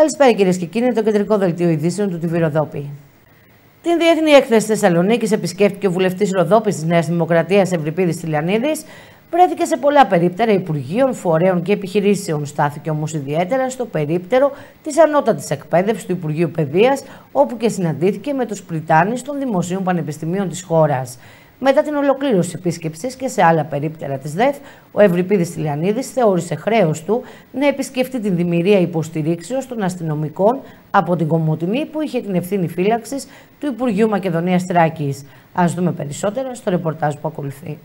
Καλησπέρα κυρίες και κύριοι, είναι το κεντρικό δελτίο ειδήσεων του TV Ροδόπη. Την Διεθνή Έκθεση Θεσσαλονίκης επισκέφτηκε ο βουλευτής Ροδόπης της Νέας Δημοκρατίας Ευρυπίδης Τηλιανίδης. Βρέθηκε σε πολλά περίπτερα Υπουργείων, Φορέων και Επιχειρήσεων. Στάθηκε όμως ιδιαίτερα στο περίπτερο της Ανώτατης Εκπαίδευσης του Υπουργείου Παιδείας, όπου και συναντήθηκε με τους πριτάνεις των δημοσίων πανεπιστημίων της χώρας. Μετά την ολοκλήρωση της επίσκεψης και σε άλλα περίπτερα της ΔΕΘ, ο Ευρυπίδης Τηλιανίδης θεώρησε χρέος του να επισκεφτεί την δημιουργία υποστηρίξεως των αστυνομικών από την Κομοτηνή που είχε την ευθύνη φύλαξης του Υπουργείου Μακεδονίας Θράκης. Ας δούμε περισσότερα στο ρεπορτάζ που ακολουθεί.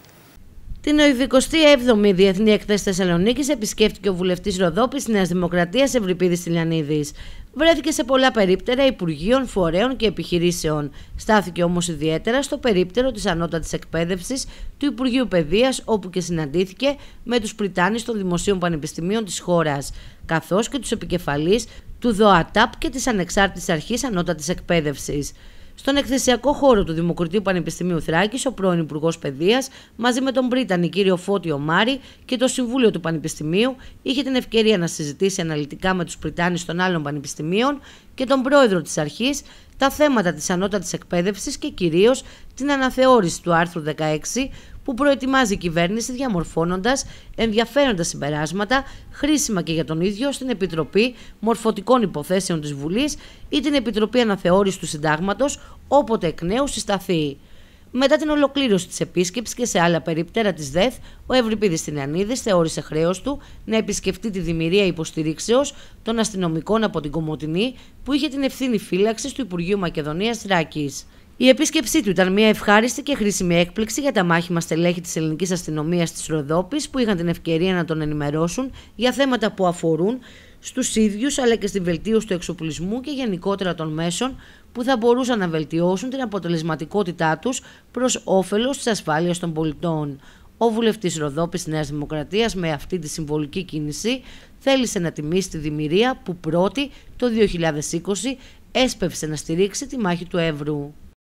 Την 27η Διεθνή Έκθεση Θεσσαλονίκης επισκέφτηκε ο βουλευτής Ροδόπης της Νέας Δημοκρατίας Ευρυπίδης Τηλιανίδης. Βρέθηκε σε πολλά περίπτερα Υπουργείων, Φορέων και Επιχειρήσεων. Στάθηκε όμως ιδιαίτερα στο περίπτερο της Ανώτατης Εκπαίδευσης του Υπουργείου Παιδείας, όπου και συναντήθηκε με τους πριτάνεις των δημοσίων πανεπιστημίων της χώρας, καθώς και τους επικεφαλείς του ΔΟΑΤΑΠ και της Ανεξάρτητης Αρχής Ανώτατης Εκπαίδευσης. Στον εκθεσιακό χώρο του Δημοκρατίου Πανεπιστημίου Θράκης, ο πρώην Υπουργός Παιδείας, μαζί με τον πρίτανη κύριο Φώτιο Μάρη και το Συμβούλιο του Πανεπιστημίου, είχε την ευκαιρία να συζητήσει αναλυτικά με τους πριτάνεις των άλλων πανεπιστημίων και τον πρόεδρο της αρχής τα θέματα της ανώτατης εκπαίδευσης και κυρίως την αναθεώρηση του άρθρου 16 που προετοιμάζει η κυβέρνηση, διαμορφώνοντας ενδιαφέροντα συμπεράσματα, χρήσιμα και για τον ίδιο, στην Επιτροπή Μορφωτικών Υποθέσεων της Βουλής ή την Επιτροπή Αναθεώρησης του Συντάγματος, όποτε εκ νέου συσταθεί. Μετά την ολοκλήρωση της επίσκεψης και σε άλλα περίπτερα της ΔΕΘ, ο Ευρυπίδης Τηλιανίδης θεώρησε χρέος του να επισκεφτεί τη δημιουργία υποστηρίξεως των αστυνομικών από την Κομοτηνή που είχε την ευθύνη φύλαξης του Υπουργείου Μακεδονίας Θράκης. Η επίσκεψή του ήταν μια ευχάριστη και χρήσιμη έκπληξη για τα μάχημα στελέχη της ελληνικής αστυνομίας της Ροδόπης που είχαν την ευκαιρία να τον ενημερώσουν για θέματα που αφορούν στους ίδιους αλλά και στην βελτίωση του εξοπλισμού και γενικότερα των μέσων που θα μπορούσαν να βελτιώσουν την αποτελεσματικότητά τους προς όφελος της ασφάλειας των πολιτών. Ο βουλευτής Ροδόπης της Νέας Δημοκρατίας με αυτή τη συμβολική κίνηση θέλησε να τιμήσει τη δημιουργία που πρώτη το 2020 έσπευσε να στηρίξει τη μάχη του Εύρου.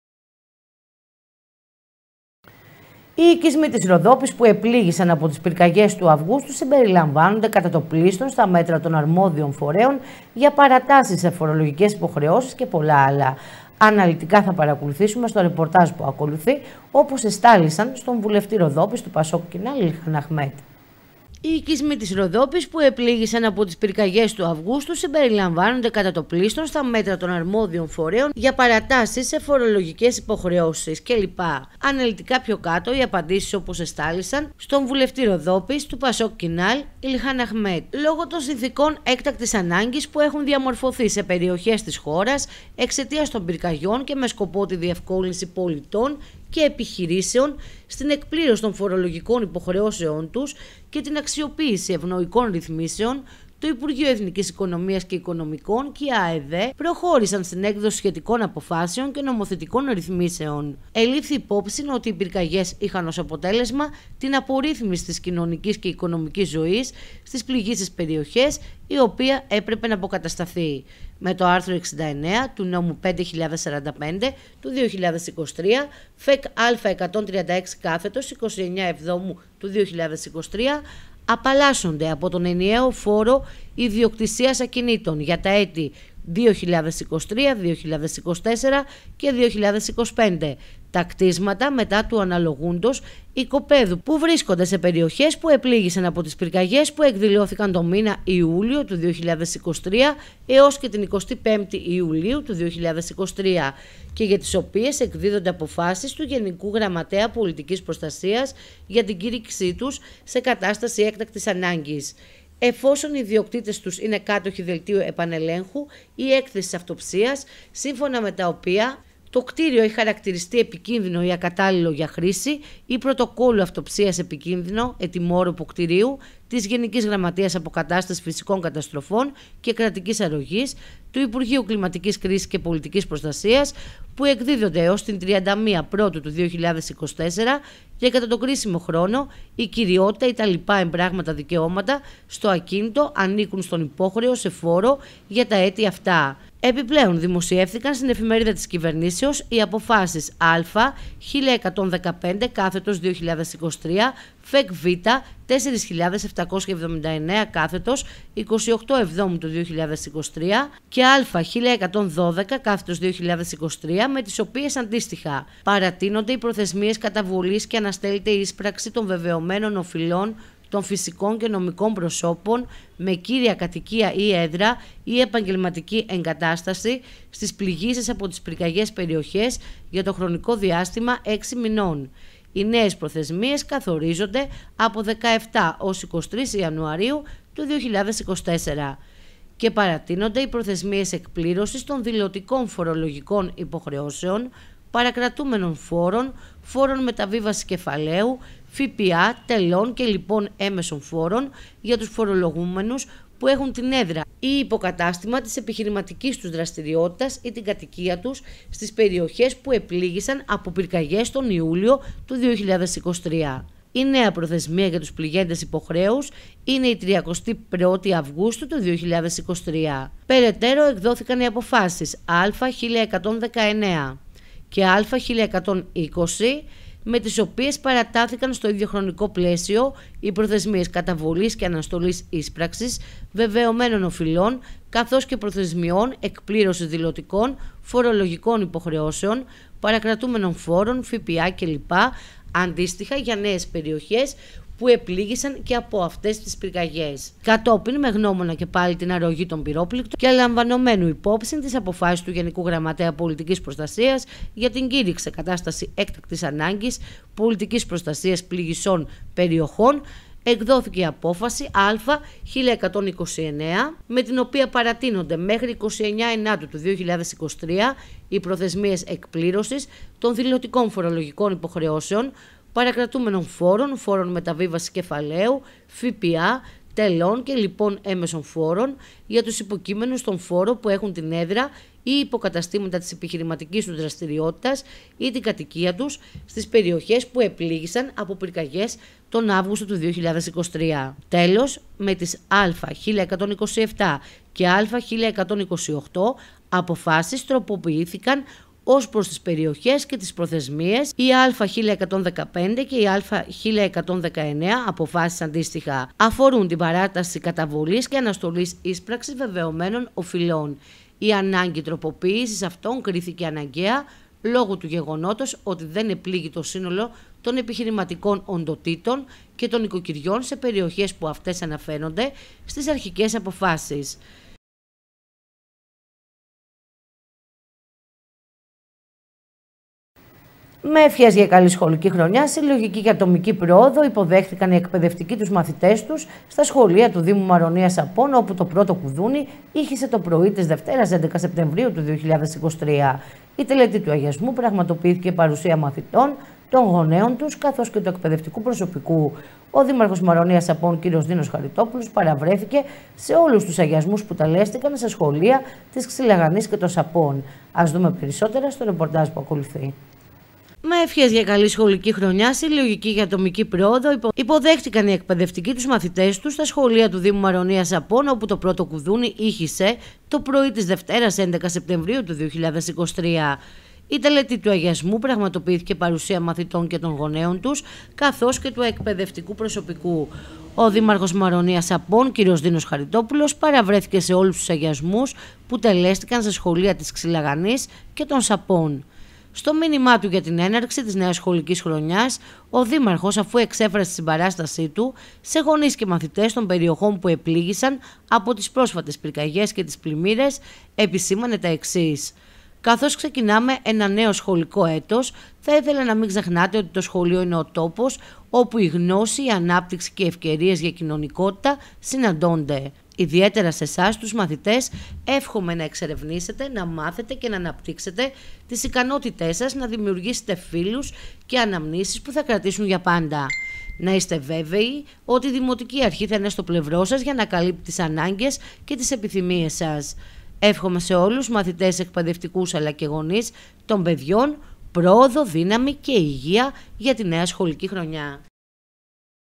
Οι οικισμοί της Ροδόπης που επλήγησαν από τις πυρκαγιές του Αυγούστου συμπεριλαμβάνονται κατά το πλείστον στα μέτρα των αρμόδιων φορέων για παρατάσεις σε φορολογικές υποχρεώσεις και πολλά άλλα. Αναλυτικά θα παρακολουθήσουμε στο ρεπορτάζ που ακολουθεί, όπως εστάλησαν στον βουλευτή Ροδόπης του Πασόκ Κινάλ Ιλχάν Αχμέτ. Οι οικισμοί της Ροδόπης που επλήγησαν από τις πυρκαγιές του Αυγούστου συμπεριλαμβάνονται κατά το πλείστον στα μέτρα των αρμόδιων φορέων για παρατάσεις σε φορολογικές υποχρεώσεις κλπ. Αναλυτικά πιο κάτω οι απαντήσεις όπως εστάλησαν στον βουλευτή Ροδόπης του Πασόκ Κινάλ Ιλχάν Αχμέτ. Λόγω των συνθηκών έκτακτης ανάγκης που έχουν διαμορφωθεί σε περιοχές της χώρας εξαιτίας των πυρκαγιών και με σκοπό τη διευκόλυνση πολιτών και επιχειρήσεων στην εκπλήρωση των φορολογικών υποχρεώσεών τους και την αξιοποίηση ευνοϊκών ρυθμίσεων, το Υπουργείο Εθνικής Οικονομίας και Οικονομικών και η ΑΕΔ προχώρησαν στην έκδοση σχετικών αποφάσεων και νομοθετικών ρυθμίσεων. Ελήφθη υπόψη ότι οι πυρκαγιές είχαν ως αποτέλεσμα την απορρίθμιση της κοινωνικής και οικονομικής ζωής στις πληγήσεις περιοχές, η οποία έπρεπε να αποκατασταθεί. Με το άρθρο 69 του νόμου 5045 του 2023, ΦΕΚ Α136 κάθετος 29 Εβδόμου του 2023, απαλλάσσονται από τον ενιαίο φόρο ιδιοκτησίας ακινήτων για τα έτη 2023, 2024 και 2025. Τα κτίσματα μετά του αναλογούντος οικοπαίδου που βρίσκονται σε περιοχές που επλήγησαν από τις πυρκαγιές που εκδηλώθηκαν το μήνα Ιούλιο του 2023 έως και την 25η Ιουλίου του 2023 και για τις οποίες εκδίδονται αποφάσεις του Γενικού Γραμματέα Πολιτικής Προστασίας για την κήρυξή τους σε κατάσταση έκτακτης ανάγκης. Εφόσον οι ιδιοκτήτες τους είναι κάτοχοι δελτίου επανελέγχου ή έκθεσης αυτοψίας, σύμφωνα με τα οποία το κτίριο έχει χαρακτηριστεί επικίνδυνο ή ακατάλληλο για χρήση ή πρωτοκόλλου αυτοψίας επικίνδυνο ετοιμόρροπου κτηρίου της Γενικής Γραμματείας Αποκατάστασης Φυσικών Καταστροφών και Κρατικής Αρρωγής του Υπουργείου Κλιματικής Κρίσης και Πολιτικής Προστασίας που εκδίδονται έως την 31 Πρώτου του 2024 και κατά το κρίσιμο χρόνο η κυριότητα ή τα λοιπά εμπράγματα δικαιώματα στο ακίνητο ανήκουν στον υπόχρεο σε φόρο για τα έτη αυτά. Επιπλέον δημοσιεύθηκαν στην εφημερίδα της κυβερνήσεως οι αποφάσεις Α 1115 κάθετος 2023 ΦΕΚ Β 4.700 κάθετος 28 Εβδόμου του 2023 και Α1112 κάθετος 2023, με τις οποίες αντίστοιχα παρατείνονται οι προθεσμίες καταβολής και αναστέλλεται η ίσπραξη των βεβαιωμένων οφειλών των φυσικών και νομικών προσώπων με κύρια κατοικία ή έδρα ή επαγγελματική εγκατάσταση στις πληγήσεις από τις πυρκαγιές περιοχές για το χρονικό διάστημα 6 μηνών. Οι νέες προθεσμίες καθορίζονται από 17 ως 23 Ιανουαρίου του 2024 και παρατείνονται οι προθεσμίες εκπλήρωσης των δηλωτικών φορολογικών υποχρεώσεων, παρακρατούμενων φόρων, φόρων μεταβίβασης κεφαλαίου, ΦΠΑ, τελών και λοιπόν έμεσων φόρων για τους φορολογούμενους που έχουν την έδρα ή υποκατάστημα της επιχειρηματικής τους δραστηριότητας ή την κατοικία τους στις περιοχές που επλήγησαν από πυρκαγιές τον Ιούλιο του 2023. Η νέα προθεσμία για τους πληγέντες υποχρέους είναι η 31η Αυγούστου του 2023. Περαιτέρω εκδόθηκαν οι αποφάσεις Α1119 και Α1120, με τις οποίες παρατάθηκαν στο ίδιο χρονικό πλαίσιο οι προθεσμίες καταβολής και αναστολής ίσπραξης βεβαιωμένων οφειλών, καθώς και προθεσμιών εκπλήρωσης δηλωτικών φορολογικών υποχρεώσεων, παρακρατούμενων φόρων, ΦΠΑ κλπ. Αντίστοιχα για νέες περιοχές που επλήγησαν και από αυτές τις πυρκαγιές. Κατόπιν, με γνώμονα και πάλι την αρρωγή των πυρόπληκτων και λαμβανομένου υπόψη τις αποφάσεις του Γενικού Γραμματέα Πολιτικής Προστασίας για την κήρυξη κατάσταση έκτακτης ανάγκης πολιτικής προστασίας πληγισσών περιοχών, εκδόθηκε η απόφαση Α1129, με την οποία παρατείνονται μέχρι 29 Ενάτου του 2023 οι προθεσμίες εκπλήρωσης των δηλωτικών φορολογικών υποχρεώσεων, παρακρατούμενων φόρων, φόρων μεταβίβασης κεφαλαίου, ΦΠΑ, τελών και λοιπόν έμεσων φόρων για τους υποκείμενους στον φόρο που έχουν την έδρα ή υποκαταστήματα της επιχειρηματικής τους δραστηριότητας ή την κατοικία τους στις περιοχές που επλήγησαν από πυρκαγιές τον Αύγουστο του 2023. Τέλος, με τις Α1127 και Α1128 αποφάσεις τροποποιήθηκαν ως προς τις περιοχές και τις προθεσμίες. Η Α1115 και η Α1119 αποφάσεις αντίστοιχα αφορούν την παράταση καταβολής και αναστολής ίσπραξης βεβαιωμένων οφειλών. Η ανάγκη τροποποίησης αυτών κρίθηκε αναγκαία λόγω του γεγονότος ότι δεν επλήγει το σύνολο των επιχειρηματικών οντοτήτων και των οικοκυριών σε περιοχές που αυτές αναφέρονται στις αρχικές αποφάσεις. Με ευχές για καλή σχολική χρονιά, συλλογική και ατομική πρόοδο υποδέχτηκαν οι εκπαιδευτικοί τους μαθητές τους στα σχολεία του Δήμου Μαρονίας Απών, όπου το πρώτο κουδούνι ήχησε το πρωί της Δευτέρας 11 Σεπτεμβρίου του 2023. Η τελετή του αγιασμού πραγματοποιήθηκε παρουσία μαθητών, των γονέων τους, καθώς και του εκπαιδευτικού προσωπικού. Ο Δήμαρχος Μαρονίας Απών, κ. Δίνος Χαριτόπουλος, παραβρέθηκε σε όλους τους αγιασμούς που τελέστηκαν σε σχολεία της Ξυλαγανής και των Σαπών. Ας δούμε περισσότερα στο ρεπορτάζ που ακολουθεί. Με ευχές για καλή σχολική χρονιά, συλλογική και ατομική πρόοδο υποδέχτηκαν οι εκπαιδευτικοί τους μαθητές τους στα σχολεία του Δήμου Μαρονίας Απών, όπου το πρώτο κουδούνι ήχησε το πρωί της Δευτέρας 11 Σεπτεμβρίου του 2023. Η τελετή του αγιασμού πραγματοποιήθηκε παρουσία μαθητών και των γονέων τους, καθώς και του εκπαιδευτικού προσωπικού. Ο Δήμαρχος Μαρονίας Απών, κ. Δίνος Χαριτόπουλος, παραβρέθηκε σε όλους τους αγιασμούς που τελέστηκαν σε σχολεία της Ξυλαγανής και των Σαπών. Στο μήνυμά του για την έναρξη της νέας σχολικής χρονιάς, ο Δήμαρχος, αφού εξέφρασε τη συμπαράστασή του σε γονείς και μαθητές των περιοχών που επλήγησαν από τις πρόσφατες πυρκαγιές και τις πλημμύρες, επισήμανε τα εξής. Καθώς ξεκινάμε ένα νέο σχολικό έτος, θα ήθελα να μην ξεχνάτε ότι το σχολείο είναι ο τόπος όπου η γνώση, η ανάπτυξη και οι ευκαιρίες για κοινωνικότητα συναντώνται. Ιδιαίτερα σε εσάς τους μαθητές, εύχομαι να εξερευνήσετε, να μάθετε και να αναπτύξετε τις ικανότητές σας, να δημιουργήσετε φίλους και αναμνήσεις που θα κρατήσουν για πάντα. Να είστε βέβαιοι ότι η Δημοτική Αρχή θα είναι στο πλευρό σας για να καλύπτει τις ανάγκες και τις επιθυμίες σας. Εύχομαι σε όλους μαθητές, εκπαιδευτικούς αλλά και γονείς των παιδιών πρόοδο, δύναμη και υγεία για τη νέα σχολική χρονιά.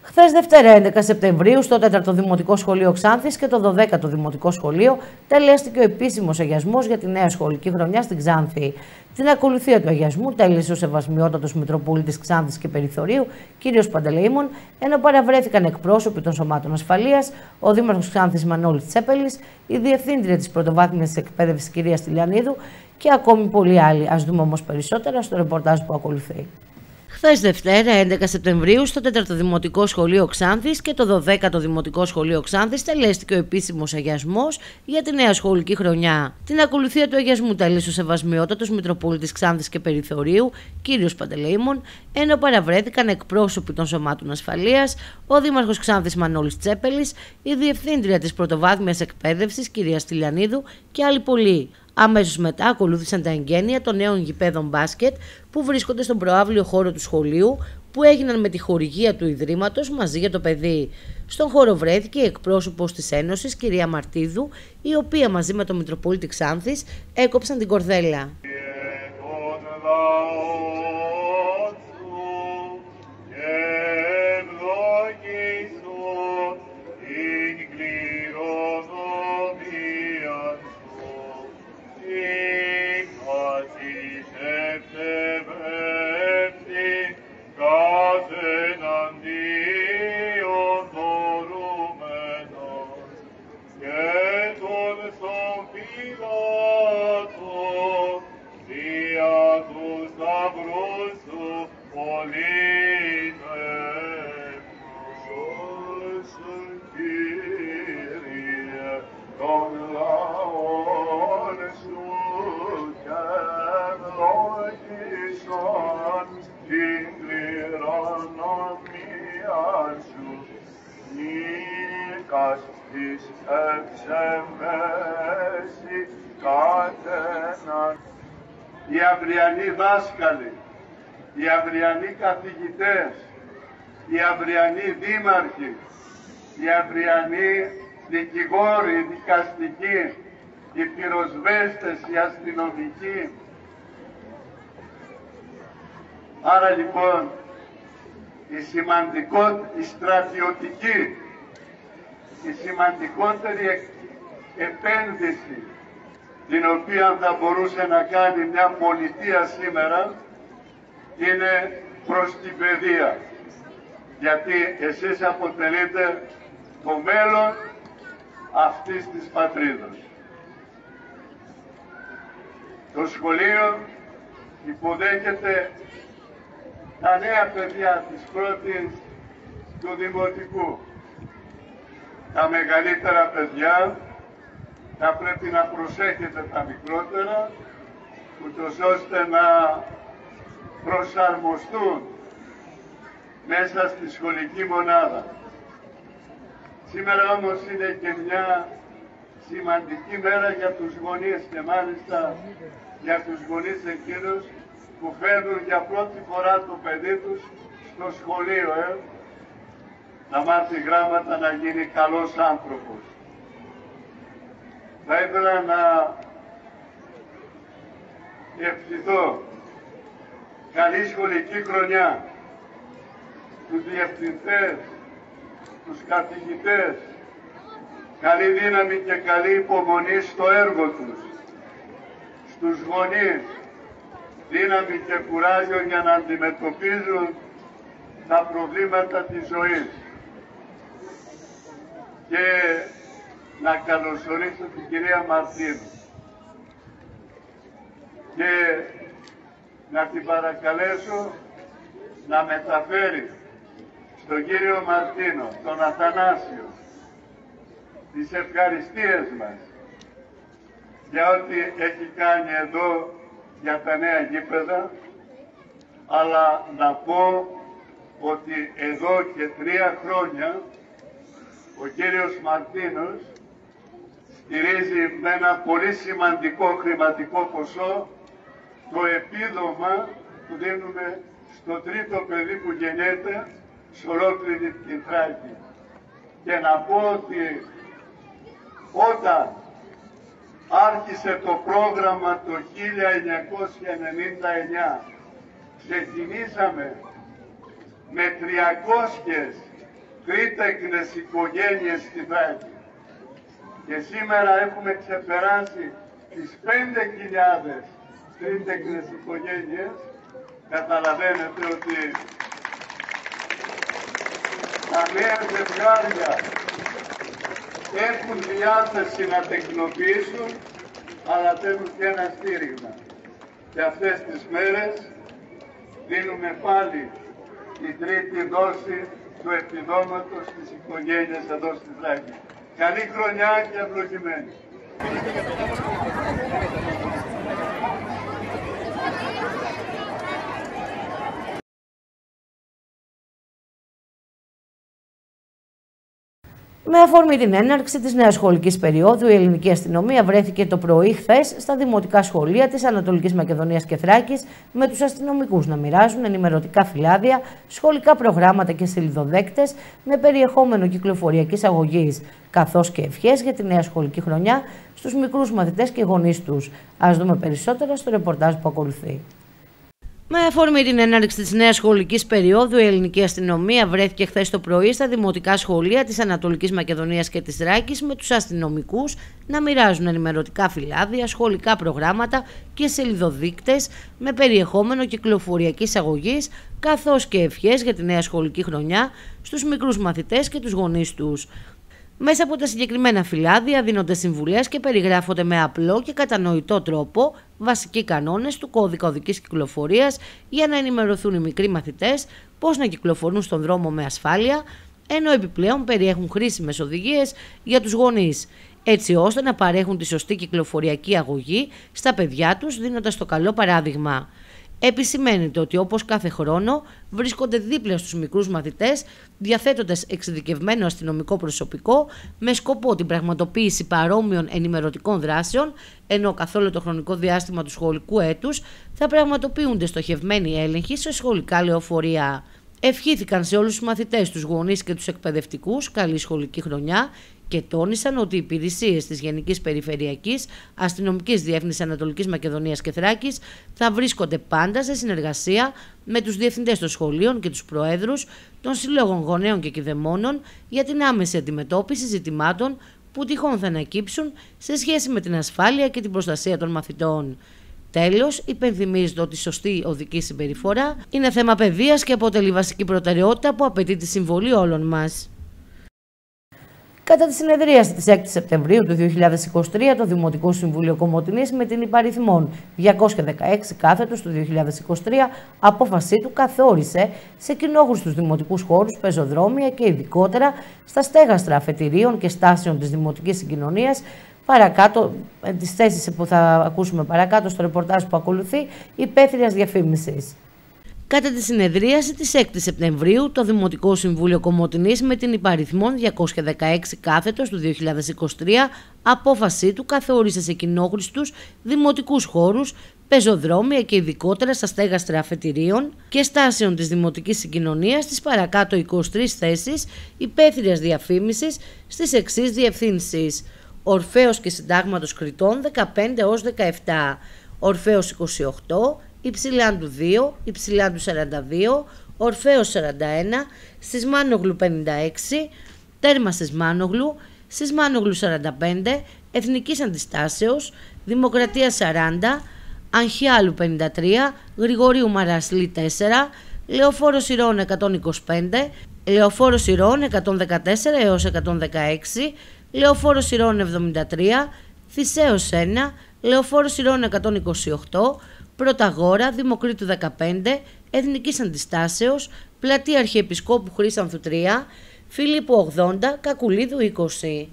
Χθες Δευτέρα 11 Σεπτεμβρίου στο 4ο Δημοτικό Σχολείο Ξάνθης και το 12ο Δημοτικό Σχολείο τελέστηκε ο επίσημος αγιασμός για τη νέα σχολική χρονιά στην Ξάνθη. Την ακολουθία του αγιασμού τέλεσε ο Σεβασμιότατος Μητροπολίτης Ξάνθης και Περιθωρίου, κ. Παντελεήμων, ενώ παραβρέθηκαν εκπρόσωποι των Σωμάτων Ασφαλείας, ο Δήμαρχος Ξάνθης Μανώλης Τσέπελης, η Διευθύντρια της Πρωτοβάθμιας Εκπαίδευσης κ. Στυλιανίδου και ακόμη πολλοί άλλοι. Ας δούμε όμως περισσότερα στο ρεπορτάζ που ακολουθεί. Χθες Δευτέρα 11 Σεπτεμβρίου στο 4ο Δημοτικό Σχολείο Ξάνθης και το 12ο Δημοτικό Σχολείο Ξάνθης τελέστηκε ο επίσημος αγιασμός για τη νέα σχολική χρονιά. Την ακολουθία του αγιασμού τέλεσε ο Σεβασμιότατος Μητροπολίτης Ξάνθης και Περιθωρίου, κ. Παντελεήμων, ενώ παραβρέθηκαν εκπρόσωποι των Σωμάτων Ασφαλείας, ο Δήμαρχος Ξάνθης Μανώλης Τσέπελης, η Διευθύντρια της Πρωτοβάθμιας Εκπαίδευσης κ. Στυλιανίδου και άλλοι πολλοί. Αμέσως μετά ακολούθησαν τα εγγένεια των νέων γηπέδων μπάσκετ που βρίσκονται στον προαύλιο χώρο του σχολείου, που έγιναν με τη χορηγία του Ιδρύματος Μαζί για το Παιδί. Στον χώρο βρέθηκε η εκπρόσωπος της Ένωσης, κυρία Μαρτίδου, η οποία μαζί με τον Μητροπολίτη Ξάνθης έκοψαν την κορδέλα. Οι αυριανοί δάσκαλοι, οι αυριανοί καθηγητές, οι αυριανοί δήμαρχοι, οι αυριανοί δικηγόροι, οι δικαστικοί, οι πυροσβέστες, οι αστυνομικοί. Άρα λοιπόν η στρατιωτική, η σημαντικότερη επένδυση την οποία θα μπορούσε να κάνει μια πολιτεία σήμερα είναι προς την παιδεία. Γιατί εσείς αποτελείτε το μέλλον αυτής της πατρίδος. Το σχολείο υποδέχεται τα νέα παιδιά της πρώτης του Δημοτικού. Τα μεγαλύτερα παιδιά θα πρέπει να προσέχετε τα μικρότερα, ούτως ώστε να προσαρμοστούν μέσα στη σχολική μονάδα. Σήμερα όμως είναι και μια σημαντική μέρα για τους γονείς και μάλιστα για τους γονείς εκείνους που φέρνουν για πρώτη φορά το παιδί τους στο σχολείο, να μάθει γράμματα, να γίνει καλός άνθρωπος. Θα ήθελα να ευχηθώ καλή σχολική χρονιά τους διευθυντές, τους καθηγητές, καλή δύναμη και καλή υπομονή στο έργο τους, στους γονείς, δύναμη και κουράγιο για να αντιμετωπίζουν τα προβλήματα της ζωής. Και να καλωσορίσω την κυρία Μαρτίνου και να την παρακαλέσω να μεταφέρει στον κύριο Μαρτίνο, τον Αθανάσιο, τις ευχαριστίες μας για ό,τι έχει κάνει εδώ για τα νέα γήπεδα, αλλά να πω ότι εδώ και 3 χρόνια ο κύριος Μαρτίνος στηρίζει με ένα πολύ σημαντικό χρηματικό ποσό το επίδομα που δίνουμε στο τρίτο παιδί που γεννιέται σε ολόκληρη την Θράκη. Και να πω ότι όταν άρχισε το πρόγραμμα το 1999, ξεκινήσαμε με 300 τρίτεκνες οικογένειες στη Θράκη. Και σήμερα έχουμε ξεπεράσει τις 5.000 τρίτεκνες οικογένειες. Καταλαβαίνετε ότι τα νέα ζευγάρια έχουν διάθεση να τεκνοποιήσουν, αλλά θέλουν και ένα στήριγμα. Και αυτές τις μέρες δίνουμε πάλι την τρίτη δόση του επιδόματος στις οικογένειες εδώ στη Θράκη. Καλή χρονιά και ευλογημένη. Με αφορμή την έναρξη της νέας σχολικής περίοδου, η ελληνική αστυνομία βρέθηκε το πρωί χθες στα δημοτικά σχολεία της Ανατολικής Μακεδονίας και Θράκης με τους αστυνομικούς να μοιράζουν ενημερωτικά φυλάδια, σχολικά προγράμματα και σελιδοδέκτες με περιεχόμενο κυκλοφοριακής αγωγής, καθώς και ευχές για τη νέα σχολική χρονιά στους μικρούς μαθητές και γονείς τους. Ας δούμε περισσότερα στο ρεπορτάζ που ακολουθεί. Με αφορμή την έναρξη της νέας σχολικής περίοδου, η ελληνική αστυνομία βρέθηκε χθες το πρωί στα δημοτικά σχολεία της Ανατολικής Μακεδονίας και της Θράκης με τους αστυνομικούς να μοιράζουν ενημερωτικά φυλάδια, σχολικά προγράμματα και σελιδοδείκτες με περιεχόμενο κυκλοφοριακής αγωγής, καθώς και ευχές για τη νέα σχολική χρονιά στους μικρούς μαθητές και τους γονείς τους. Μέσα από τα συγκεκριμένα φυλάδια δίνονται συμβουλές και περιγράφονται με απλό και κατανοητό τρόπο βασικοί κανόνες του κώδικα οδικής κυκλοφορίας για να ενημερωθούν οι μικροί μαθητές πώς να κυκλοφορούν στον δρόμο με ασφάλεια, ενώ επιπλέον περιέχουν χρήσιμες οδηγίες για τους γονείς, έτσι ώστε να παρέχουν τη σωστή κυκλοφοριακή αγωγή στα παιδιά τους, δίνοντας το καλό παράδειγμα. Επισημαίνεται ότι όπως κάθε χρόνο βρίσκονται δίπλα στους μικρούς μαθητές διαθέτοντας εξειδικευμένο αστυνομικό προσωπικό με σκοπό την πραγματοποίηση παρόμοιων ενημερωτικών δράσεων, ενώ καθ' όλο το χρονικό διάστημα του σχολικού έτους θα πραγματοποιούνται στοχευμένοι έλεγχοι σε σχολικά λεωφορεία. Ευχήθηκαν σε όλους τους μαθητές, τους γονείς και τους εκπαιδευτικούς καλή σχολική χρονιά και τόνισαν ότι οι υπηρεσίες της Γενικής Περιφερειακής Αστυνομικής Διεύθυνσης Ανατολικής Μακεδονίας και Θράκης θα βρίσκονται πάντα σε συνεργασία με τους διευθυντές των σχολείων και τους προέδρους των Συλλόγων Γονέων και Κηδεμόνων για την άμεση αντιμετώπιση ζητημάτων που τυχόν θα ανακύψουν σε σχέση με την ασφάλεια και την προστασία των μαθητών. Τέλος, υπενθυμίζεται ότι η σωστή οδική συμπεριφορά είναι θέμα παιδείας και αποτελεί βασική προτεραιότητα που απαιτεί τη συμβολή όλων μας. Κατά τη συνεδρίαση της 6 Σεπτεμβρίου του 2023, το Δημοτικό Συμβούλιο Κομοτηνής με την υπαριθμόν 216 κάθετος του 2023 απόφασή του καθόρισε σε κοινόχρηστους δημοτικούς χώρους, πεζοδρόμια και ειδικότερα στα στέγαστρα αφετηρίων και στάσεων της δημοτικής συγκοινωνίας, παρακάτω, τις θέσεις που θα ακούσουμε παρακάτω στο ρεπορτάζ που ακολουθεί, υπαίθριας διαφήμισης. Κατά τη συνεδρίαση της 6 Σεπτεμβρίου, το Δημοτικό Συμβούλιο Κομοτηνής με την υπαριθμόν 216 κάθετος του 2023 απόφασή του καθόρισε σε κοινόχρηστους δημοτικούς χώρους, πεζοδρόμια και ειδικότερα στα στέγαστρα αφετηρίων και στάσεων της δημοτικής συγκοινωνίας τις παρακάτω 23 θέσεις υπαίθριας διαφήμισης στις εξής διευθύνσεις: Ορφέως και Συντάγματος Κρητών 15 έως 17, Ορφέως 28, Υψηλάντου 2, Υψηλάντου 42, Ορφέως 41, Σισμάνογλου 56, Τέρμα Σισμάνογλου, Σισμάνογλου 45, Εθνικής Αντιστάσεως, Δημοκρατία 40, Αγχιάλου 53, Γρηγορίου Μαρασλή 4, Λεωφόρος Ηρώων 125, Λεωφόρος Ηρώων 114 έως 116, Λεωφόρος Ηρώων 73, Θησέως 1, Λεωφόρος Ηρώων 128, Πρωταγόρα, Δημοκρίτου 15, Εθνικής Αντιστάσεως, Πλατεία Αρχιεπισκόπου Χρύσανθου 3, Φιλίππου 80, Κακουλίδου 20.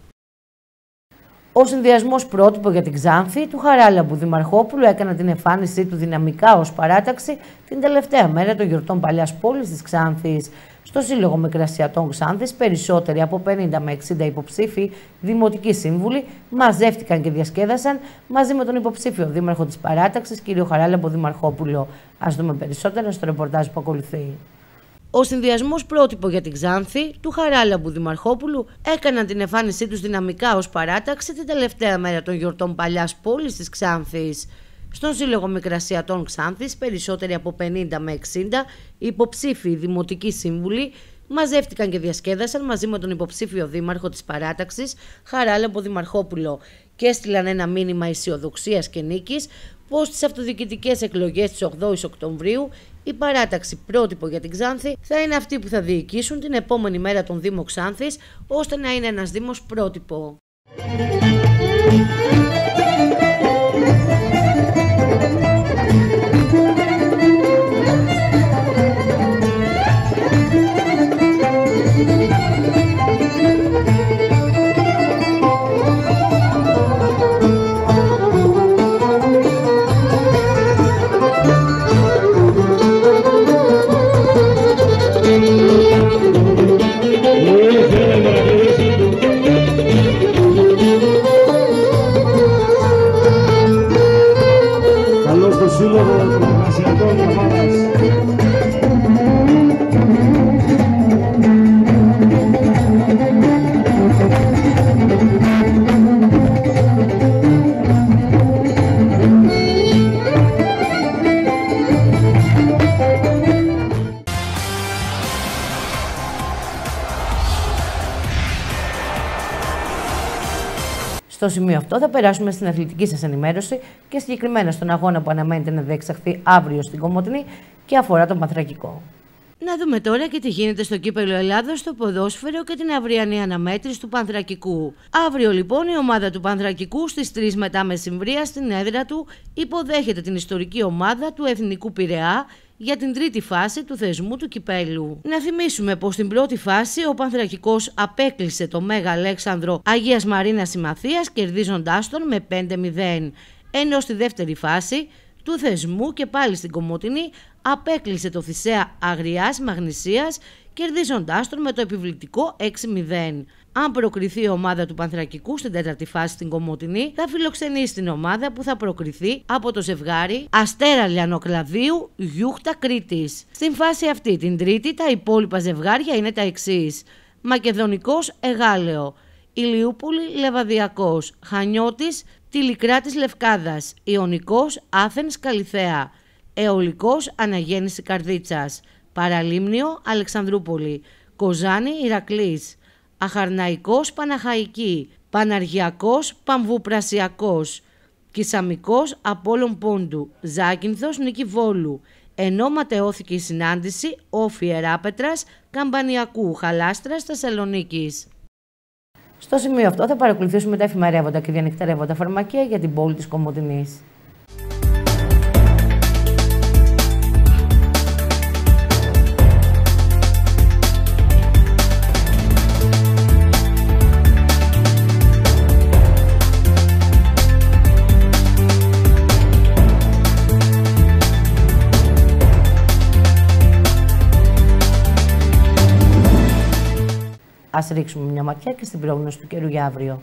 Ο συνδυασμός πρότυπο για την Ξάνθη του Χαράλαμπου Δημαρχόπουλου έκανε την εμφάνισή του δυναμικά ως παράταξη την τελευταία μέρα των γιορτών Παλιάς Πόλης της Ξάνθης. Στο Σύλλογο Μικρασιατών Ξάνθης, περισσότεροι από 50 με 60 υποψήφοι δημοτικοί σύμβουλοι μαζεύτηκαν και διασκέδασαν μαζί με τον υποψήφιο δήμαρχο της παράταξης, κ. Χαράλαμπο Δημαρχόπουλο. Ας δούμε περισσότερα στο ρεπορτάζ που ακολουθεί. Ο συνδυασμός πρότυπο για την Ξάνθη του Χαράλαμπου Δημαρχόπουλου έκαναν την εμφάνισή τους δυναμικά ως παράταξη την τελευταία μέρα των γιορτών Παλιάς Πόλης της Ξάνθης. Στον Σύλλογο Μικρασιατών Ξάνθης, περισσότεροι από 50 με 60 υποψήφιοι δημοτικοί σύμβουλοι μαζεύτηκαν και διασκέδασαν μαζί με τον υποψήφιο δήμαρχο της παράταξης, Χαράλαμπο Δημαρχόπουλο, και έστειλαν ένα μήνυμα αισιοδοξίας και νίκης πως στις αυτοδιοικητικές εκλογές της 8ης Οκτωβρίου η παράταξη πρότυπο για την Ξάνθη θα είναι αυτοί που θα διοικήσουν την επόμενη μέρα τον Δήμο Ξάνθης, ώστε να είναι ένας Δήμος πρότυπο. Στο σημείο αυτό θα περάσουμε στην αθλητική σας ενημέρωση και συγκεκριμένα στον αγώνα που αναμένεται να διεξαχθεί αύριο στην Κομοτηνή και αφορά τον Πανθρακικό. Να δούμε τώρα και τι γίνεται στο Κύπελλο Ελλάδος, στο ποδόσφαιρο και την αυριανή αναμέτρηση του Πανθρακικού. Αύριο λοιπόν η ομάδα του Πανθρακικού στις 3 μετά μεσημβρία στην έδρα του υποδέχεται την ιστορική ομάδα του Εθνικού Πειραιά για την τρίτη φάση του θεσμού του κυπέλου. Να θυμίσουμε πως στην πρώτη φάση ο Πανθρακικός απέκλεισε το Μέγα Αλέξανδρο Αγίας Μαρίνας Συμμαθίας κερδίζοντάς τον με 5-0, ενώ στη δεύτερη φάση του θεσμού και πάλι στην Κομοτηνή απέκλεισε το Θησέα Αγριάς Μαγνησίας κερδίζοντάς τον με το επιβλητικό 6-0. Αν προκριθεί η ομάδα του Πανθρακικού στην τέταρτη φάση στην Κομοτηνή, θα φιλοξενήσει την ομάδα που θα προκριθεί από το ζευγάρι Αστέρα Λιανοκλαδίου Γιούχτα Κρήτης. Στην φάση αυτή την τρίτη τα υπόλοιπα ζευγάρια είναι τα εξής: Μακεδονικός Εγάλεο, Ηλιούπολη Λεβαδιακός, Χανιώτης Τηλικράτης Λευκάδας, Ιωνικός Άθενς Καλιθέα, Αιωλικός Αναγέννηση Καρδίτσας, Παραλίμνιο Αλεξανδρούπολη, Κοζάνη Ηρακλής, Αχαρναϊκός Παναχαϊκή, Παναργιακός Παμβουπρασιακός, Κισαμικός Απόλλων Πόντου, Ζάκυνθος Νίκη Βόλου, ενώ ματαιώθηκε η συνάντηση Όφη Εράπετρας Καμπανιακού Χαλάστρας Θεσσαλονίκης. Στο σημείο αυτό θα παρακολουθήσουμε τα εφημερεύοντα και διανυκτερεύοντα φαρμακεία για την πόλη της Κομοτηνής. Ας ρίξουμε μια ματιά και στην πρόγνωση του καιρού για αύριο.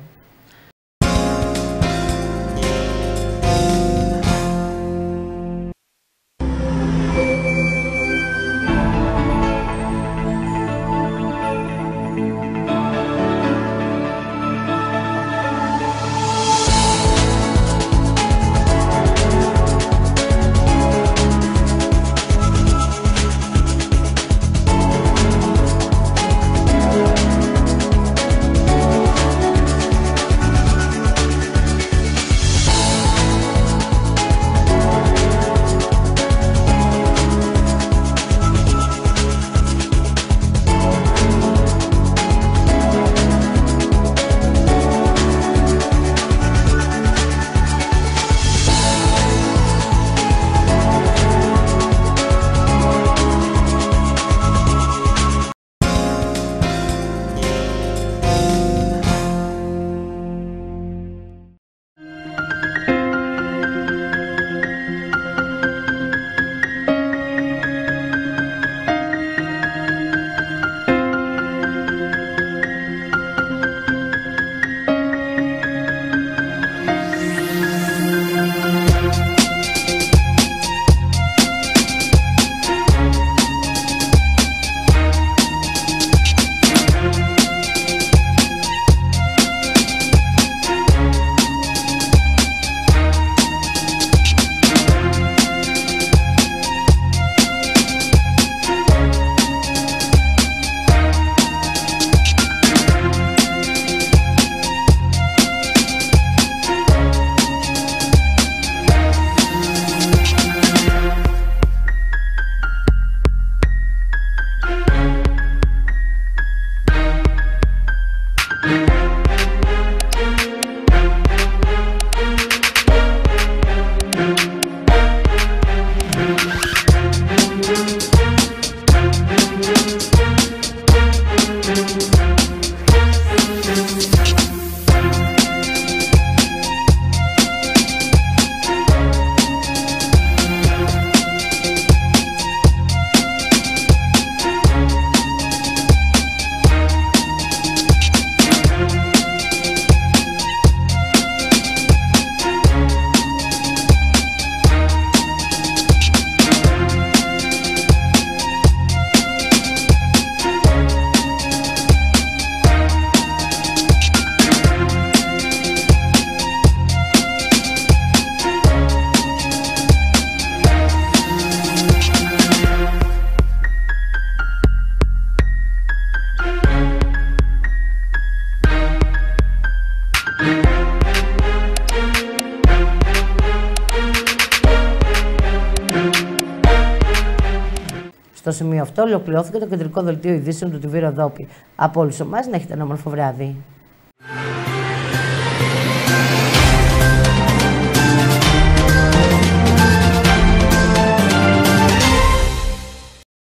Στο σημείο αυτό ολοκληρώθηκε το κεντρικό δελτίο ειδήσεων του TV Ροδόπη. Από όλους εμάς να έχετε ένα όμορφο βράδυ.